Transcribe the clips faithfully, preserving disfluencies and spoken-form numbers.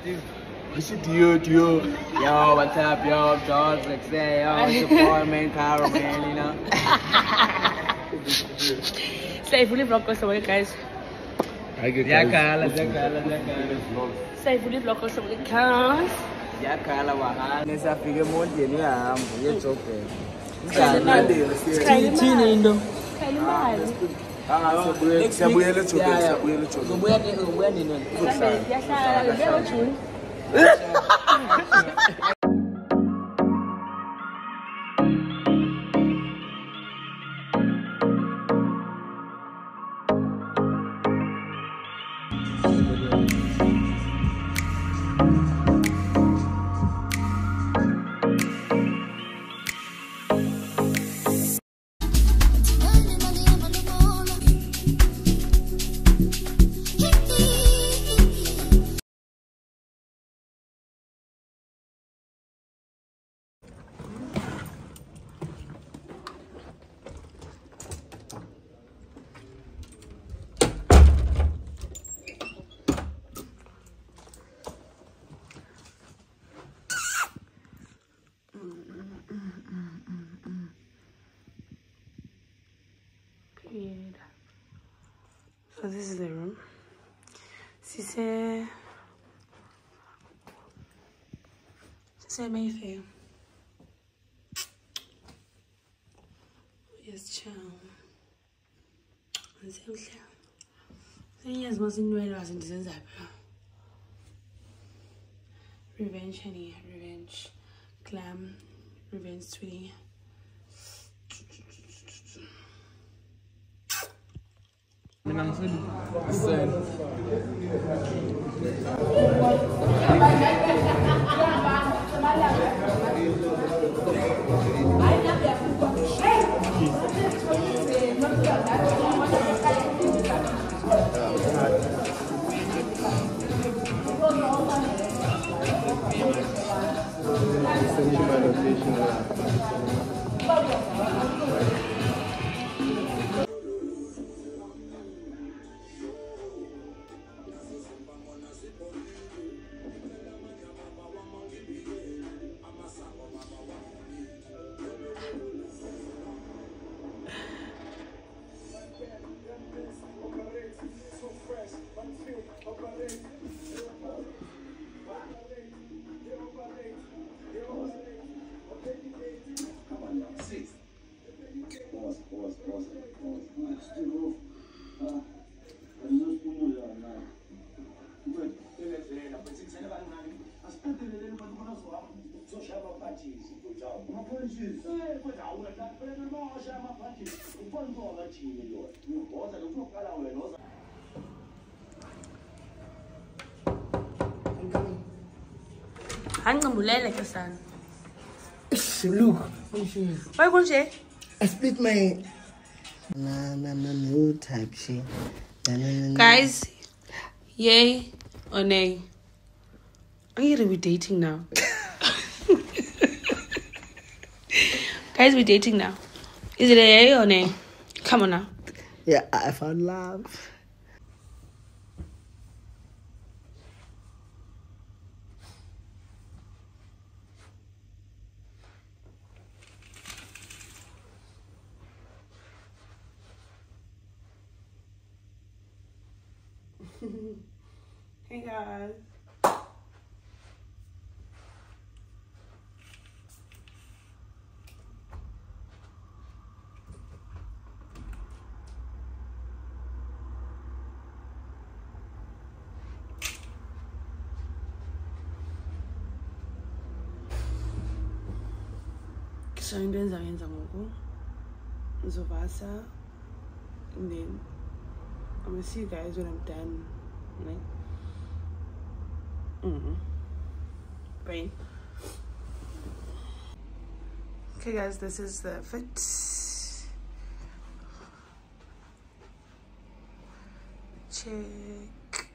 What's it, Dio, Dio? Yo, what's up, yo? George, like say, yo, it's your poor man, Carol, man, you know? Say, fully vlog us away, guys. I get Yeah, Carla, yeah, Carla, yeah, Carla. Say, fully vlog us away, guys. Yeah, Carla, wahala. Nesa fike mondeni yahamba, uyejogela. Thini into? Khayini imali. Siyabuyela ejogeni, siyabuyela ejogeni. Uzobuya ke ubuya nini? Yahlala leyo June. So this is the room. She said, she said Mayfair. Yes, child. Ngisemhla. Senyazi masinwele wasendizenza phela. Revenge honey, revenge. Glam, revenge sweetie. Hangambulele ke sana. Look. Why konje? I split my na na na no type shit. Guys, yay or nay? Are you really dating now? Guys, we're dating now. Is it a yay or nay? Come on now. Yeah, I found love. Hey guys. So into enzayenza ngoku uzovasa and then I'm gonna see you guys when I'm done. Right? Mm-hmm. Brain. Okay guys, this is the fit. Check.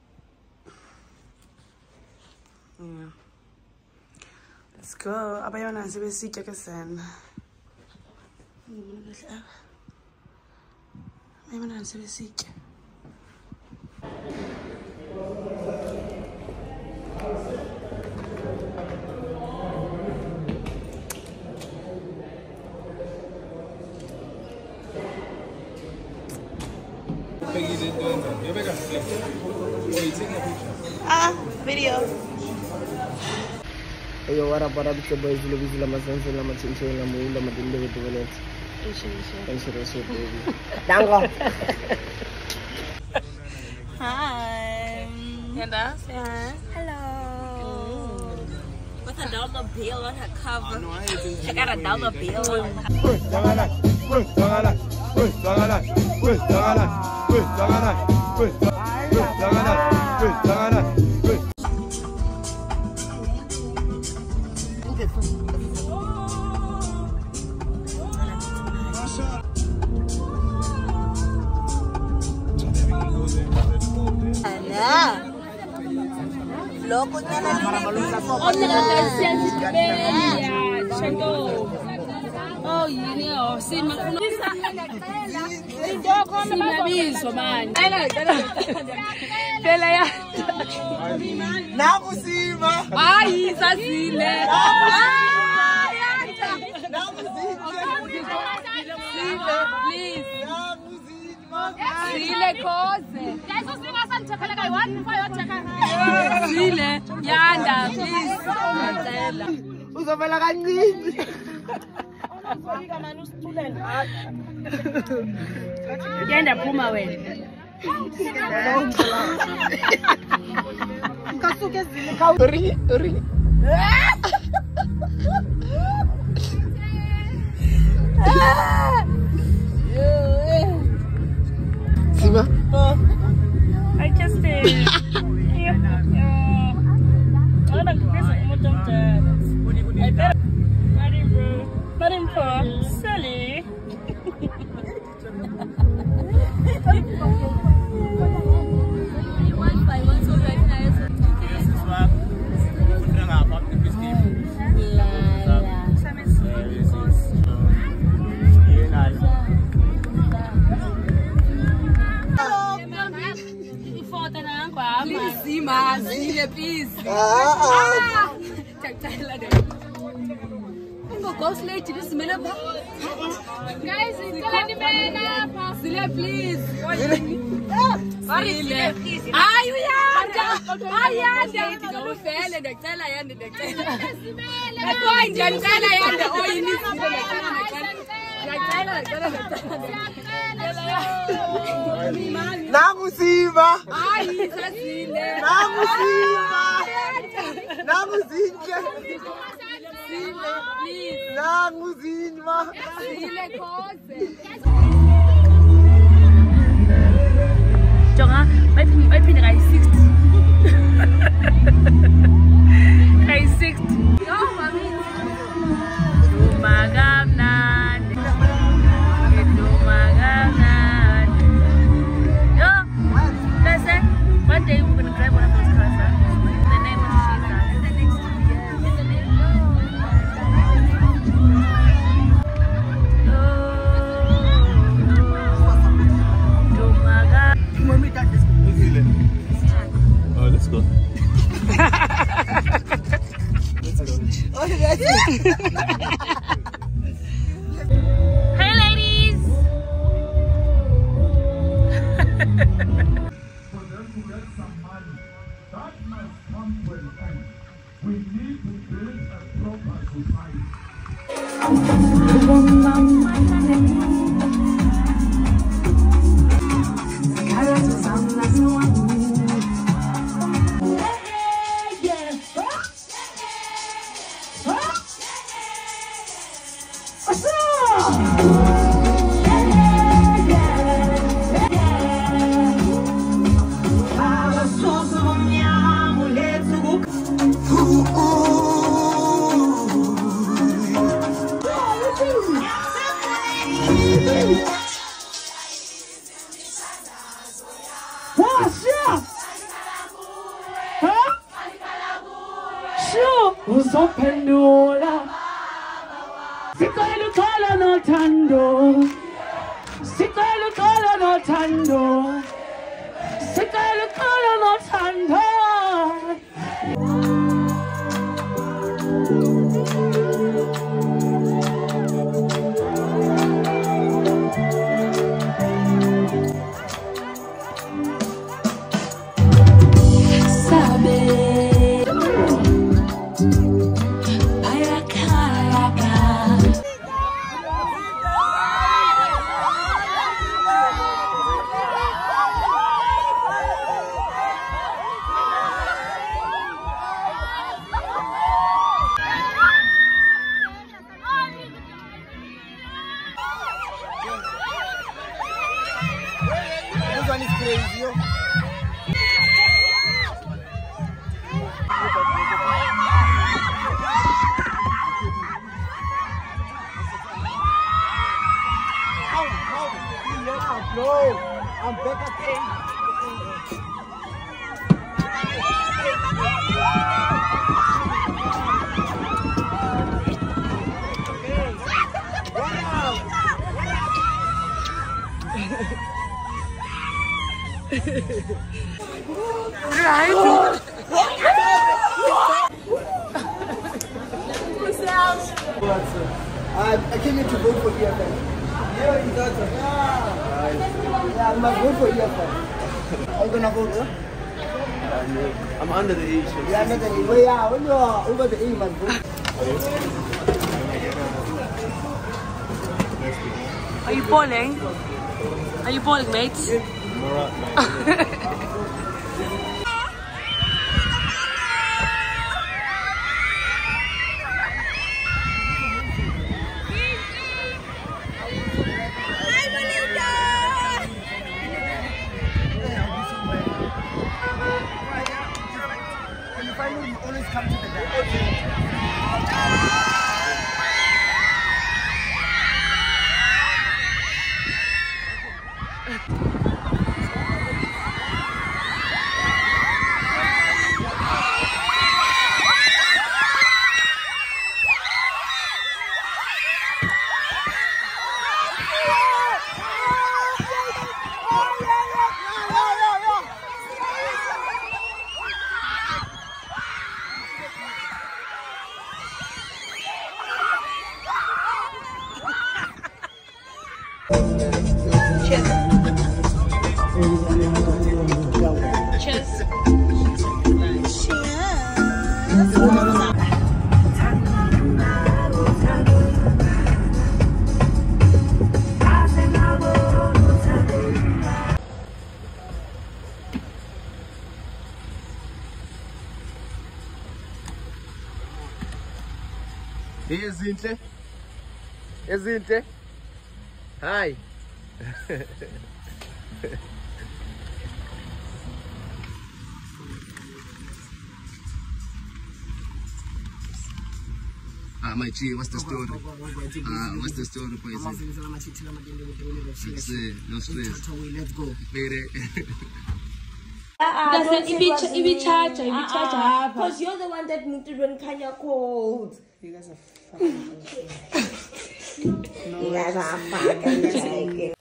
Yeah. Let's go. Abayona sibesitya ke sana. Maybe sibesitya. Ah, video. Hey, yo, what up, what up, it's your boys, Lubis, Lama Sense, Lama Chincho, Lama Ula, Lama Dinde, with the village. Thanks for the shit, baby. Dango! Hi. Yanda, say hi. Hello. With a dollar bill on her cover. She got a dollar bill on her cover. Wait, wait, Loco, oh, yeah, see my Sinabizo man. Phela ya. Nakusima. Hayi sasile. Please. Sile khose. Leso singa sanithekela kayi one before yotheka. Sile yanda please. Ngicela. Uzovela kancane. Yanda phuma wena. Kasuke zile ka uri uri. Sima. I just did. Yeah. I don't know. I better. Not in bro. Not in for silly. Please, Sima, Sile, please. Ah, go slate to this minute. Guys, Sile, please. Sile, please. Are you young? Are you young? Don't fail and tell I am the point. Tell I am the oh, you need Nakusima. Hayi sasile. Nakusima. Nakuzinhle. Please. Nakuzinma. Sile khose. Jonga, bayiphinde kayi sixty. Kayi sixty. Yo, mami. Umagamnandi. Umagamnandi. Yo, listen. One day we're gonna drive one of those cars. Huh? In the name of Jesus. In the name Oh, let's go. Oh, that's it. Hey, ladies. For them to get some money, that must come to an end. We need to build a proper society. Uzophendula Sicela uxolo nothando Sicela uxolo nothando Sicela uxolo nothando No, I'm back again. Right? I, I came here to vote for E F F. Yeah, you got it. Yeah. Yeah, I must vote for E F F. Are you gonna vote? Huh? I'm under the age. So Yeah, under the age. Well, yeah, when you are over the age, you must vote. Are you bowling? Are you bowling, mates? Ezinhle. Ezinhle. Hi. Ah, my G, what's the story? Ah, what's the story, boys? No stress. Let's go. Because you're the one that moved it when Kanya called. You guys are fucking You guys are fucking joking.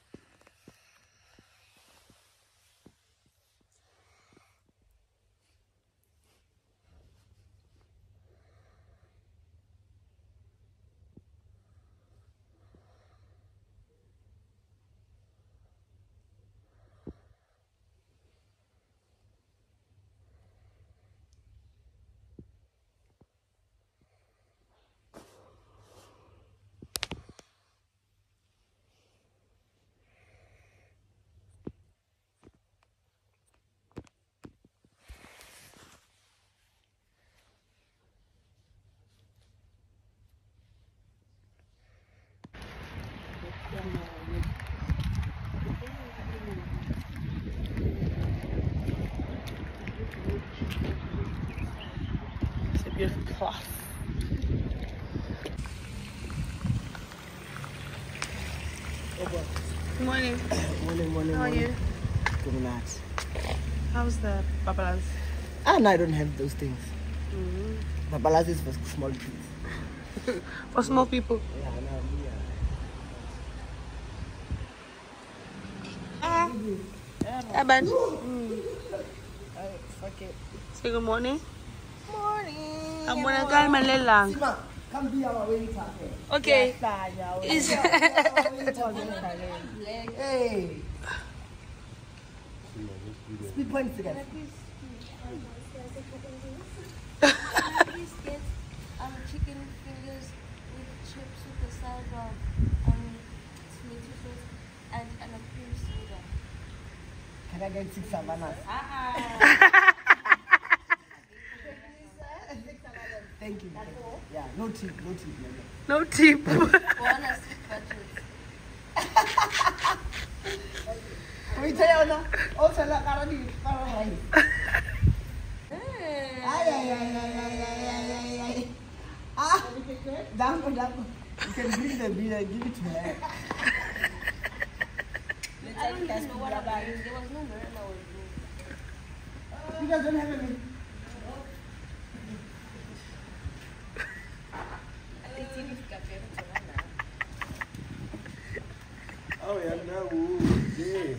It's a beautiful cloth. Good morning. Morning, morning, How are morning. you? Good night. How's the babalas? Ah, no, I don't have those things. Babalas is for small kids. For small people. Yeah, no, Yeah, man. Say good morning. Morning. I'm gonna call my lelang. Sima, come be our waiter. Okay. Is Hey. Speed points together. Please get um, chicken fingers with chips with a side of um, tomato sauce and, and a cream soda. Can I get six savanas? Thank you. Yeah, no tip, no tip. no tip. Or on a sweet budget. Wait, tell you now. Also, la cara di cara lain. Ay, ay, ay, ay, ay, ay, ay, ay. Ah, down, down. You can bring the beer, give it to her. I don't even know what I'm doing. There was no mirror I was doing. You guys don't have any. Oh yeah, no. Yeah.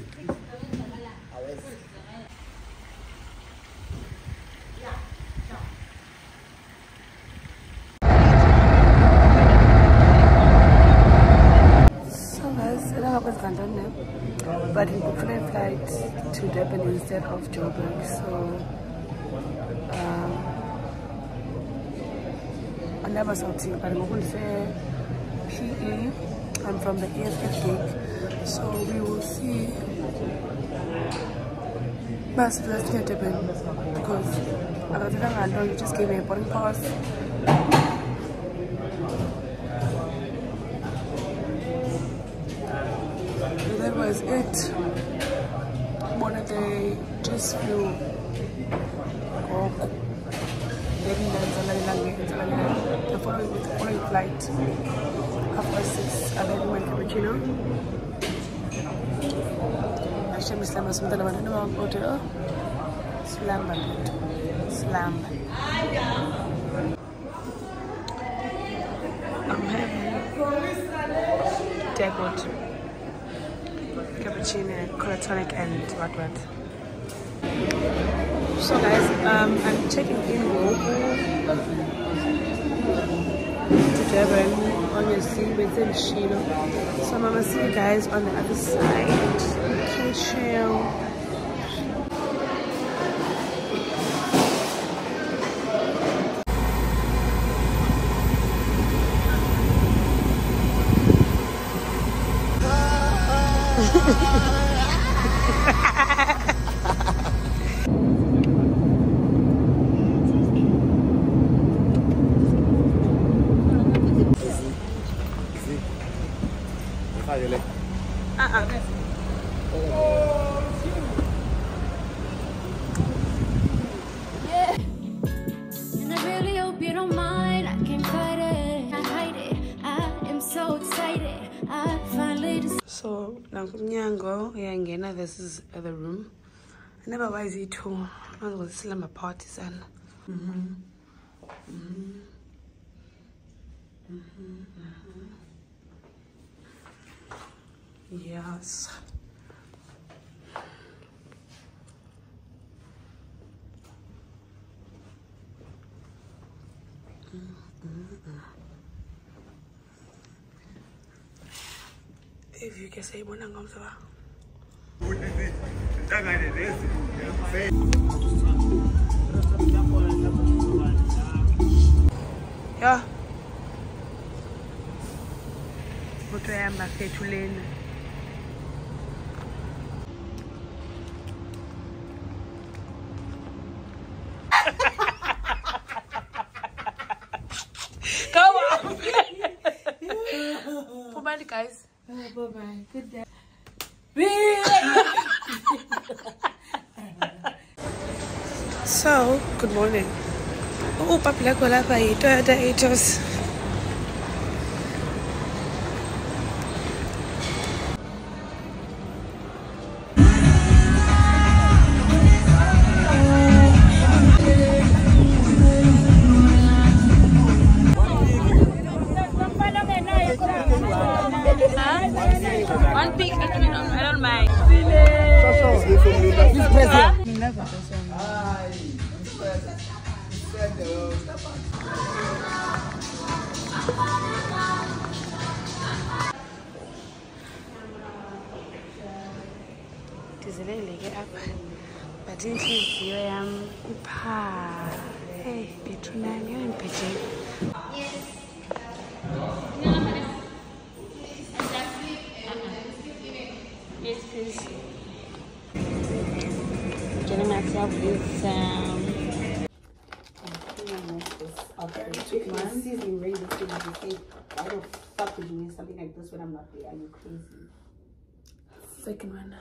So guys, I don't know what's going on now, but we booked a flight to Durban instead of Joburg. So um, I never saw T, but I'm going to say P E. I'm from the E S F gig, so we will see. But let's get Durban because I don't know. You just gave me a boarding pass. That was it. One of the just flew. Oh, the following the following flight, half past six. I then went cappuccino. I should be slammed as well. I don't know about it. Slam, slam. I'm having decorative cappuccino, catatonic, and what what. So guys, um, I'm checking in to Durban, obviously within Shilo. So I'm gonna see you guys on the other side. Okay, chill. So now Nyango, yeah, this is the room. I never buy Z two. I was still my partisan. Mhm. Mhm. Mhm. Yes. Mm-hmm. If you can say one, I'm going to yeah. But I am not fit to learn. Come on. Bye-bye, guys. Oh, bye-bye. Good day. So, good morning. Oh, Papi, like what I eat. Toyota Atos. One pick, I don't mind. This present. Never. Tizeleleke apha but inhliziyo yam iphaa. Hey, bethunani yoyimpetheni. Yes, please. Getting myself this um seasoning ready to say, I don't fuck with doing something like this when I'm not there. Are you crazy? Second one.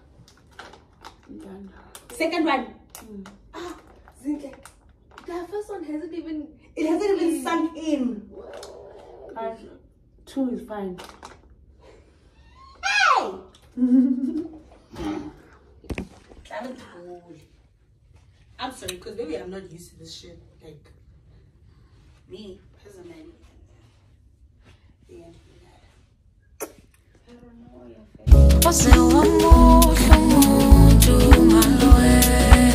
Done. Second one. Mm. Ah, Zinke. The first one hasn't even it hasn't even sunk in. Uh, two is fine. Hey! I'm sorry, because maybe I'm not used to this shit. Like, me, personally. Yeah. Você é o amor do mundo, Manoel.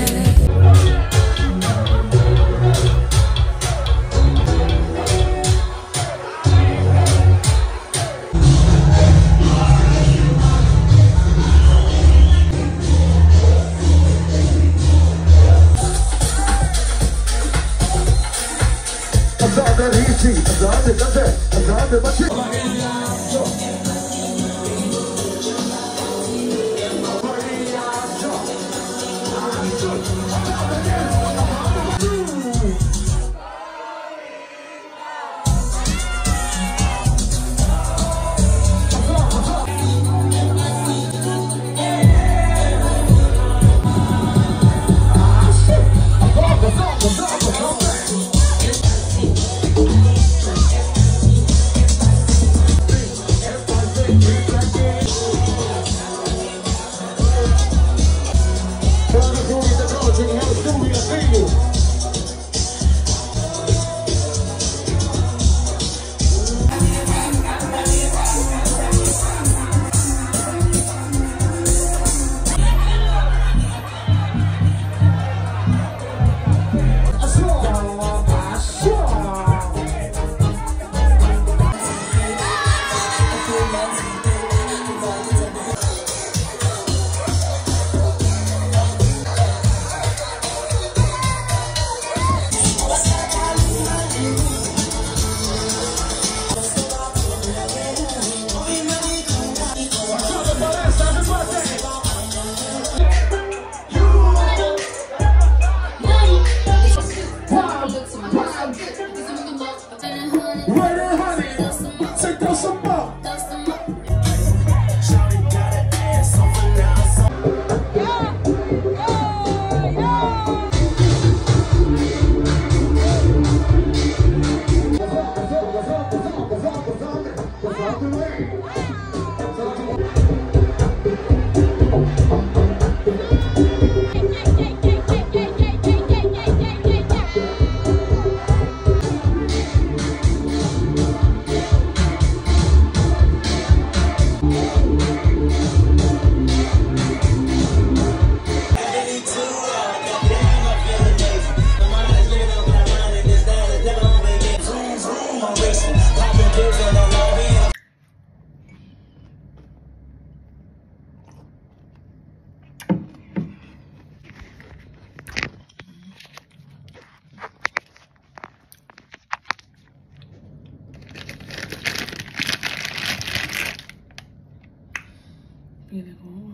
Beautiful.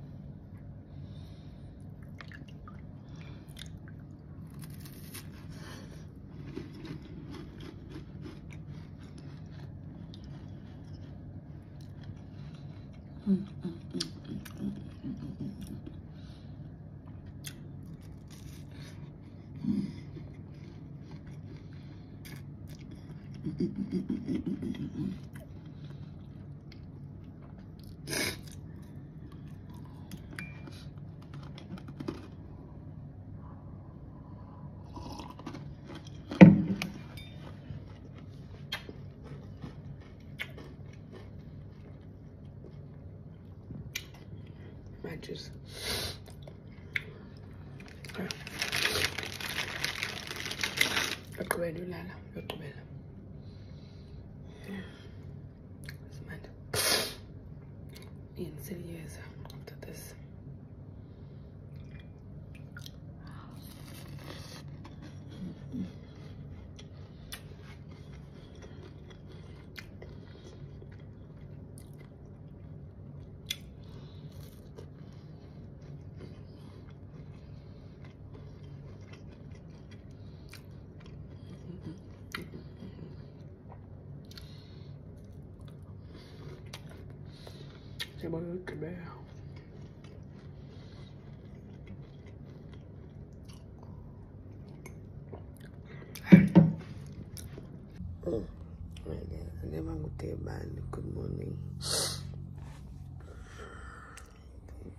Mm, mm, mm, mm, mm, mm, mm. Matches. Look where you Lala. Look where. It's mad. In three years after this. C'est bon, que bien. Good morning.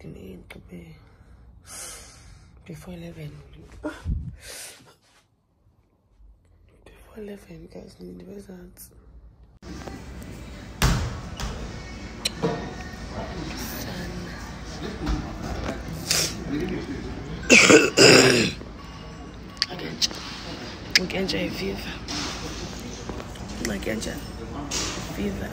Before eleven. Before eleven, guys, need the results. I can't try fever. I can't try fever.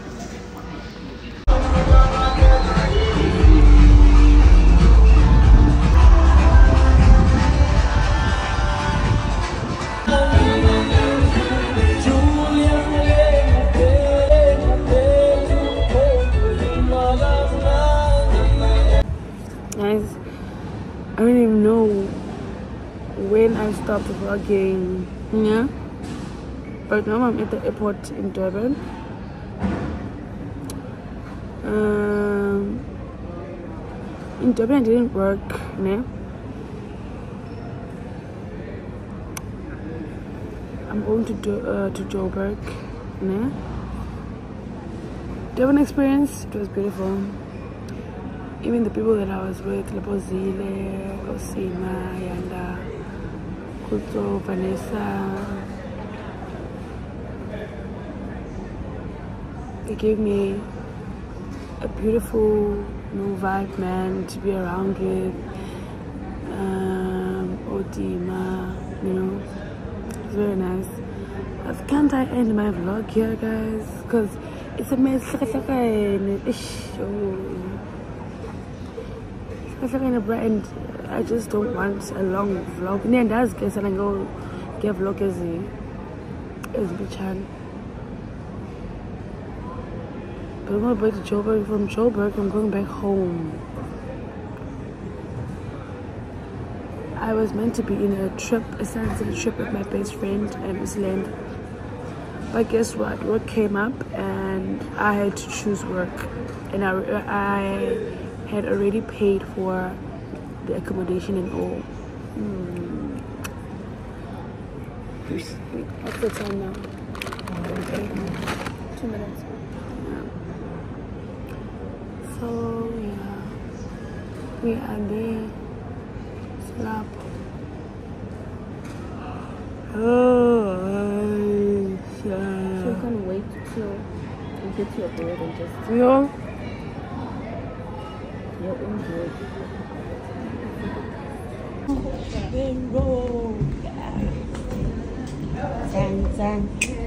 Guys, I don't even know when I stopped vlogging, yeah, but now I'm at the airport in Durban. Um, in Durban I didn't work, yeah. I'm going to do, uh, to Joburg, yeah. Durban experience, it was beautiful. Even the people that I was with, Lebozile, Osima, Yanda, Kuto, Vanessa, they gave me a beautiful, you know, vibe, man, to be around with. Um, Odima, you know, it's very nice. Can't I end my vlog here, guys? Because it's a mess. And I just don't want a long vlog. And that's guess and I go get vlog as a as a chan. But I'm going back to Joburg. From Joburg, I'm going back home. I was meant to be in a trip, a sunset trip with my best friend and Miss Land. But guess what? Work came up and I had to choose work. And I, I had already paid for the accommodation and all. Hmm. What's the time now? Okay. Two minutes. Yeah. So yeah, we are there. Slap. Oh, yeah. So you can wait till you get to your bed and just feel your own bed. Zang, zang.